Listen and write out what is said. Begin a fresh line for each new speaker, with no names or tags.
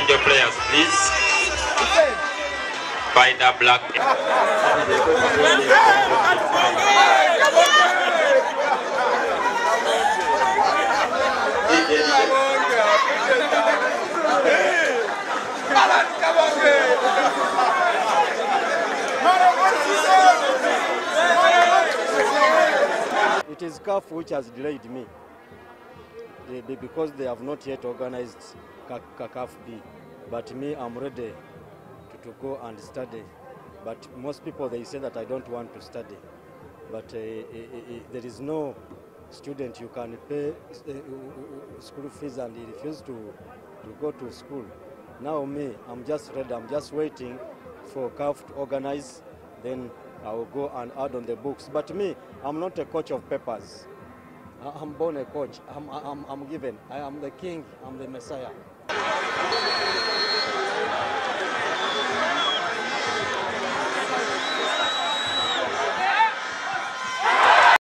Send your players, please. Paidha Black.
Allan Kabonge.
It is CAF which has delayed me because they have not yet organized CAF B. But me, I'm ready to go and study. But most people, they say that I don't want to study. But there is no student you can pay school fees and he refused to go to school. Now me, I'm just ready. I'm just waiting for CAF to organize. Then I will go and add on the books. But me, I'm not a coach of papers. I'm born a coach. I'm given. I am the king. I'm the Messiah.